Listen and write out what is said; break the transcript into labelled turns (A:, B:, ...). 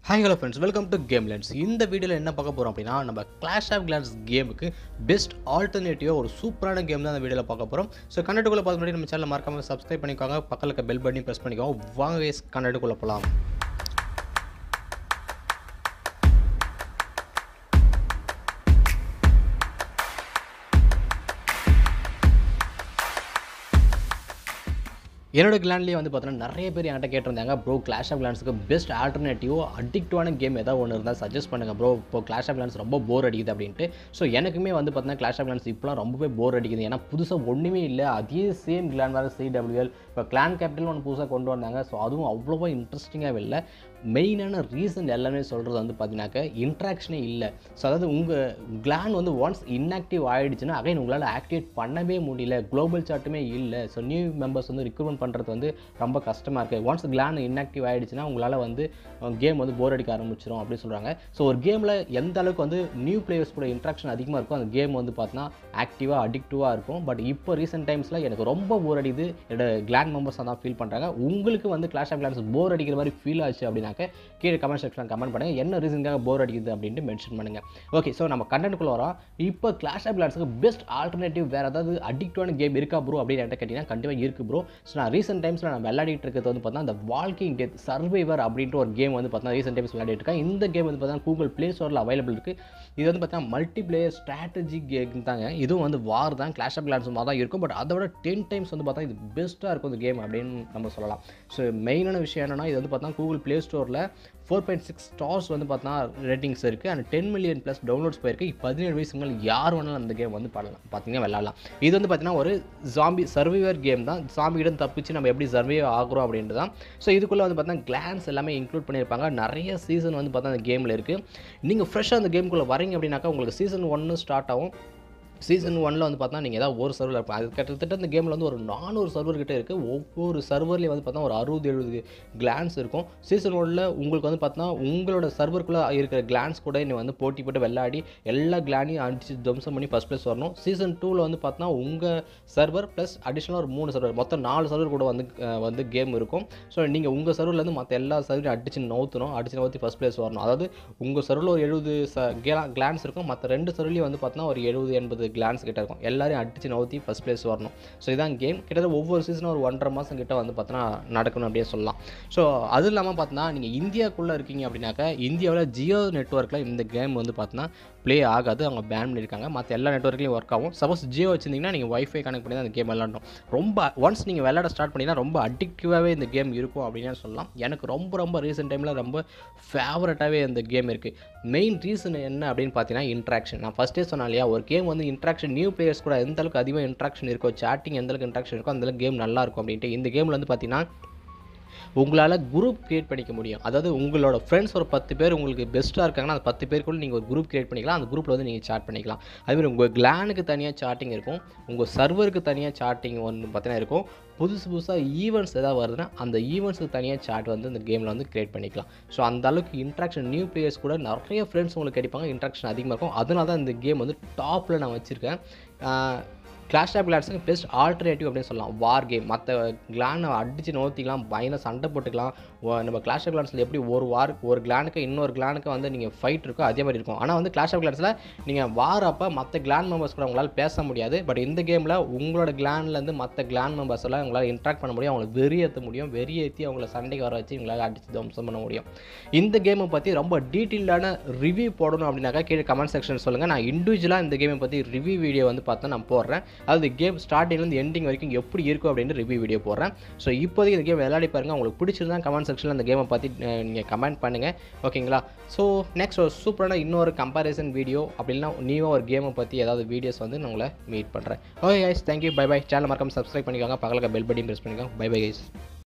A: Hi hello friends, welcome to Gamelens. இந்த வீடியோல என்ன பார்க்க போறோம் அப்படினா நம்ம Clash of Clans கேமுக்கு பெஸ்ட் ஆல்டர்னேட்டிவ் ஒரு சூப்பரான கேம் தான் இந்த வீடியோல பார்க்க போறோம். சோ கண்டென்ட்க்குள்ள பார்க்க முன்னாடி நம்ம சேனலை மறக்காம Subscribe பண்ணிக்கோங்க. பக்கத்துல இருக்க பெல் பட்டனை பிரஸ் பண்ணிக்கோங்க. வாங்க गाइस கண்டென்ட்க்குள்ள போலாம். என்னோட கிளான்லயே வந்து பார்த்தீங்கன்னா நிறைய பேர் என்கிட்ட கேட்டிருந்தாங்க ப்ரோ கிளாஷ் ஆஃப் கிளான்ஸ்க்கு பெஸ்ட் ஆல்டர்னேட்டிவ் அடிக்டிவான கேம் ஏதாவது ஒன்று இருந்தால் சஜஸ்ட் பண்ணுங்கள் ப்ரோ இப்போ கிளாஷ் ஆஃப் கிளான்ஸ் ரொம்ப போர் அடிக்குது அப்படின்ட்டு. ஸோ எனக்குமே வந்து பார்த்தீங்கன்னா கிளாஷ் ஆஃப் கிளான்ஸ் இப்போலாம் ரொம்பவே போர் அடிக்குது. ஏன்னா புதுசாக ஒன்றுமே இல்லை, அதே சேம் கிளான் வேறு CWL இப்போ கிளான் கேபிட்டல் ஒன்று புதுசாக கொண்டு வந்தாங்க. ஸோ அதுவும் அவ்வளோவா இன்ட்ரெஸ்டிங்காகவே இல்லை. மெயினான ரீசன் எல்லாமே சொல்கிறது வந்து பார்த்தீங்கன்னாக்க இன்ட்ராக்ஷனே இல்லை. ஸோ அதாவது உங்கள் கிளான் வந்து ஒன்ஸ் இன்ஆக்டிவ் ஆகிடுச்சுன்னா அகைன் உங்களால் ஆக்டிவேட் பண்ணவே முடியல, குளோபல் சார்ட்டுமே இல்லை. ஸோ நியூ மெம்பர்ஸ் வந்து ரிக்ரூட்மெண்ட் பண்ணுறது வந்து ரொம்ப கஷ்டமாக இருக்குது. ஒன்ஸ் கிளான் இன்ஆக்டிவ் ஆகிடுச்சுன்னா உங்களால் வந்து கேம் வந்து போர் அடிக்க ஆரம்பிச்சிடும் அப்படின்னு சொல்கிறாங்க. ஸோ ஒரு கேமில் எந்த அளவுக்கு வந்து நியூ பிளேயர்ஸ் கூட இன்ட்ராக்ஷன் அதிகமாக இருக்கும், அந்த கேம் வந்து பார்த்தீங்கன்னா ஆக்டிவாக அடிக்டிவாக இருக்கும். பட் இப்போ ரீசெண்ட் டைம்ஸில் எனக்கு ரொம்ப போர் அடிக்குது, என்னோட கிளான் மெம்பர்ஸாக தான் ஃபீல் பண்ணுறாங்க. உங்களுக்கு வந்து கிளாஷ் ஆஃப் கிளான்ஸ் போர் அடிக்கிற மாதிரி ஃபீல் ஆச்சு அப்படின்னாக்க கீழே கமெண்ட் செக்ஷனில் கமெண்ட் பண்ணுங்கள், என்ன ரீசனுக்காக போர் அடிக்குது அப்படின்ட்டு மென்ஷன் பண்ணுங்கள். ஓகே, ஸோ நம்ம கண்டென்ட்குள்ள வரோம். இப்போ கிளாஷ் ஆஃப் கிளான்ஸுக்கு பெஸ்ட் ஆல்டர்னேட்டிவ் வேறு ஏதாவது அடிக்டிவான கேம் இருக்கா ப்ரோ அப்படின்னு என்கிட்ட கேட்டிங்கன்னா கண்டிப்பாக இருக்குது ப்ரோ. ஸோ நான் ரீசெண்ட் டைம்ஸில் நான் விளையாடிட்டு இருக்கிறது வந்து பார்த்தா அந்த வால்கிங் டெத் சர்வைவர் அப்படின்ற ஒரு கேம் வந்து பார்த்தா ரீசெண்ட் டைம்ஸ் விளையாடிட்டு இருக்கேன். இந்த கேம் வந்து பார்த்தா கூகுள் ப்ளே ஸ்டோரில் அவைலபிள் இருக்குது. இது வந்து பார்த்தீங்கன்னா மல்டி பிளேயர் ஸ்ட்ராட்டஜி கேம் தாங்க. இதுவும் வந்து வார் தான், கிளாஷ் ஆஃப் கிளான்ஸ் மாதிரி தான் இருக்கும். பட் அதை விட 10 டைம்ஸ் வந்து பார்த்தா இது பெஸ்ட்டாக இருக்கும் இந்த கேம் அப்படின்னு நம்ம சொல்லலாம். ஸோ மெயினான விஷயம் என்னென்னா இது வந்து பார்த்தா கூகுள் ப்ளே ஸ்டோரில் 4.6 ஸ்டார்ஸ் வந்து பார்த்தா ரேட்டிங்ஸ் இருக்குது அண்ட் 10 மில்லியன் ப்ளஸ் டவுன்லோட்ஸ் போயிருக்கு. 17 வயசுங்கள் யார் வேணாலும் அந்த கேம் வந்து பாடலாம், பார்த்தீங்கன்னா விளாட்லாம். இது வந்து பார்த்தீங்கன்னா ஒரு ஜாம்பி சர்வைவர் கேம் தான். ஜாம்பியிடம் தப்பிச்சு நம்ம எப்படி சர்வே ஆகிறோம் அப்படின்ட்டு தான். ஸோ இதுக்குள்ளே வந்து பார்த்தீங்கன்னா கிளான்ஸ் எல்லாமே இன்க்ளூட் பண்ணியிருப்பாங்க. நிறைய சீசன் வந்து பார்த்தா அந்த கேமில் இருக்குது. நீங்கள் ஃப்ரெஷ்ஷாக அந்த கேமுக்குள்ளே வரீங்க அப்படின்னாக்கா உங்களுக்கு சீசன் 1 ஸ்டார்ட் ஆகும். சீசன் 1 வந்து பார்த்தா நீங்கள் ஏதாவது ஒரு சர்வரில் இருப்போம். அது கிட்டத்தட்ட இந்த கேமில் வந்து ஒரு 400 சர்வர்கிட்ட இருக்குது. ஒவ்வொரு சர்வர்லேயும் வந்து பார்த்தா ஒரு 60-70 கிளான்ஸ் இருக்கும். சீசன் 1 உங்களுக்கு வந்து பார்த்தா உங்களோட சர்வருக்குள்ளே இருக்கிற கிளான்ஸ் கூட நீ வந்து போட்டி போட்டு விளையாடி எல்லா கிளானையும் அடிச்சு தம்சம் பண்ணி ஃபஸ்ட் ப்ளேஸ் வரணும். சீசன் 2 வந்து பார்த்தா உங்கள் சர்வர் ப்ளஸ் அடிஷ்னலாக ஒரு 3 சர்வர், மொத்தம் 4 சர்வர் கூட வந்து கேம் இருக்கும். ஸோ நீங்கள் உங்கள் சர்வர்லேருந்து மற்ற எல்லா சர்வரையும் அடிச்சு நவுற்றி ஃபஸ்ட் ப்ளேஸ் வரணும். அதாவது உங்கள் சர்வரில் ஒரு 70 கிளான்ஸ் இருக்கும், மற்ற 2 சர்வர்லேயும் வந்து பார்த்தா ஒரு 70-80 கிளான்ஸ் கிட்ட இருக்கும். எல்லாரையும் அடிச்சு நவுத்தி ஃபஸ்ட் பிளேஸ் வரணும். ஸோ இதான் கேம். கிட்டத்தட்ட ஒவ்வொரு சீசனும் ஒரு 1.5 மாதம் கிட்ட வந்து பார்த்தோன்னா நடக்கணும் அப்படியே சொல்லலாம். ஸோ அது இல்லாமல் பார்த்தோன்னா நீங்கள் இந்தியாவுக்குள்ளே இருக்கீங்க அப்படின்னாக்கா இந்தியாவில் ஜியோ நெட்ஒர்க்கில் இந்த கேம் வந்து பார்த்தோன்னா ப்ளே ஆகாது, அவங்க பேன் பண்ணியிருக்காங்க. மற்ற எல்லா நெட்ஒர்க்லையும் ஒர்க் ஆகும். சப்போஸ் ஜியோ வச்சிருந்தீங்கன்னா நீங்கள் வைஃபை கனெக்ட் பண்ணி தான் அந்த கேம் விளாடணும். ரொம்ப ஒன்ஸ் நீங்கள் விளையாட ஸ்டார்ட் பண்ணிங்கன்னா ரொம்ப அடிக்டிவாகவே இந்த கேம் இருக்கும் அப்படின்னு சொல்லலாம். எனக்கு ரொம்ப ரீசெண்ட் டைமில் ரொம்ப ஃபேவரட்டாகவே இந்த கேம் இருக்குது. மெயின் ரீசன் என்ன அப்படின்னு பார்த்தீங்கன்னா இன்ட்ராக்ஷன். நான் ஃபஸ்ட்டே சொன்னேன் இல்லையா, ஒரு கேம் வந்து இன்ட்ராக்ஷன் நியூ பிளேயர்ஸ் கூட எந்த அளவுக்கு அதிகமாக இன்ட்ராக்ஷன் இருக்கோ, சாட்டிங் எந்த அளவுக்கு இன்ட்ராக்ஷன் இருக்கோ அந்தளவுக்கு கேம் நல்லாயிருக்கும் அப்படின்ட்டு. இந்த கேமில் வந்து பார்த்தீங்கன்னா உங்களால் குரூப் கிரியேட் பண்ணிக்க முடியும். அதாவது உங்களோட ஃப்ரெண்ட்ஸ் ஒரு 10 பேர் உங்களுக்கு பெஸ்ட்டாக இருக்காங்கன்னா அந்த 10 பேருக்குள்ள நீங்கள் ஒரு குரூப் கிரியேட் பண்ணிக்கலாம். அந்த குரூப்பில் வந்து நீங்கள் சாட் பண்ணிக்கலாம். அதுமாதிரி உங்கள் கிளானுக்கு தனியாக சாட்டிங் இருக்கும், உங்கள் சர்வருக்கு தனியாக சாட்டிங் ஒன்று பார்த்தீங்கன்னா இருக்கும். புதுசாக ஈவெண்ட்ஸ் ஏதாவது வருதுன்னா அந்த ஈவெண்ட்ஸுக்கு தனியாக சாட் வந்து இந்த கேமில் வந்து கிரியேட் பண்ணிக்கலாம். ஸோ அந்த அளவுக்கு இன்ட்ராக்ஷன் நியூ பிளேயர்ஸ் கூட நிறைய ஃப்ரெண்ட்ஸ் உங்களுக்கு கிடைப்பாங்க, இன்ட்ராக்ஷன் அதிகமாக இருக்கும். அதனால தான் இந்த கேம் வந்து டாப்பில் நான் வச்சுருக்கேன். கிளாஷ் ஆஃப் கிளான்ஸுக்கு பெஸ்ட் ஆல்டர்னேட்டிவ் அப்படின்னு சொல்லலாம். வார் கேம், மற்ற கிளானை அடித்து நோத்திக்கலாம், பயங்கர சண்டை போட்டுக்கலாம். நம்ம கிளாஷ் ஆஃப் கிளான்ஸில் எப்படி ஒரு கிளானுக்கு இன்னொரு கிளானுக்கு வந்து நீங்கள் ஃபைட் இருக்கோ அதே மாதிரி இருக்கும். ஆனால் வந்து கிளாஷ் ஆஃப் கிளான்ஸில் நீங்கள் வார் அப்போ மற்ற கிளான் மெம்பர்ஸ் கூட உங்களால் பேச முடியாது. பட் இந்த கேமில் உங்களோட கிளான்லேருந்து மற்ற கிளான் மெம்பர்ஸ் எல்லாம் உங்களால் இன்ட்ராக்ட் பண்ண முடியும், அவங்களை வெறியேற்ற முடியும், வெறியேற்றி அவங்கள சண்டைக்கு வர வச்சு உங்களால் அடித்து தம்சம் பண்ண முடியும். இந்த கேமை பற்றி ரொம்ப டீட்டெயில்டான ரிவ்யூ போடணும் அப்படின்னாக்கா கீழே கமெண்ட் செக்ஷன் சொல்லுங்கள். நான் இண்டிவிஜுவலாக இந்த கேமை பற்றி ரிவ்யூ வீடியோ வந்து பார்த்தா நான் போடுறேன். அதாவது கேம் ஸ்டார்டிங்லேருந்து எண்டிங் வரைக்கும் எப்படி இருக்கும் அப்படின்னு ரிவ்யூ வீடியோ போடுறேன். ஸோ இப்போதைக்கு இந்த கேம் விளையாடி பாருங்கள். உங்களுக்கு பிடிச்சிருந்தா கமெண்ட் செக்ஷனில் அந்த கேமை பற்றி நீங்கள் கமெண்ட் பண்ணுங்கள், ஓகேங்களா? ஸோ நெக்ஸ்ட் ஒரு சூப்பரான இன்னொரு கம்பேரிசன் வீடியோ அப்படின்னா நீவாக ஒரு கேமை பற்றி ஏதாவது வீடியோஸ் வந்து நான் உங்களை மீட் பண்ணுறேன். Okay guys, thank you, bye bye. Channel மறக்காம சப்ஸ்கிரைப் பண்ணிக்கோங்க, பக்கத்தில் பெல் பட்டன் ப்ரெஸ் பண்ணிக்கோங்க. Bye bye guys.